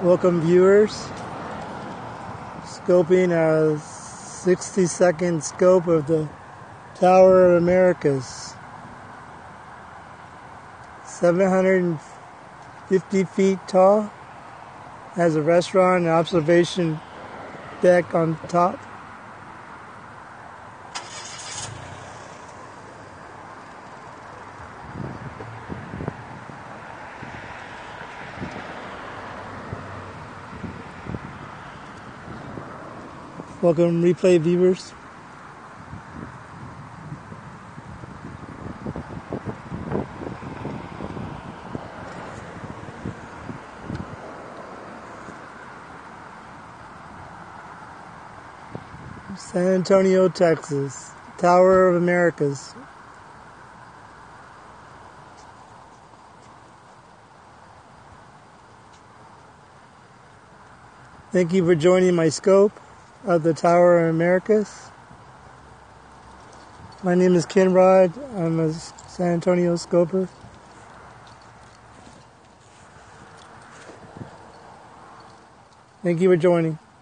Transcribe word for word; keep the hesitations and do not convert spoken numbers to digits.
Welcome viewers, scoping a sixty second scope of the Tower of Americas. seven hundred fifty feet tall, has a restaurant and observation deck on top. Welcome replay viewers. San Antonio, Texas, Tower of Americas. Thank you for joining my scope of the Tower of Americas. My name is Ken Rod. I'm a San Antonio scoper. Thank you for joining.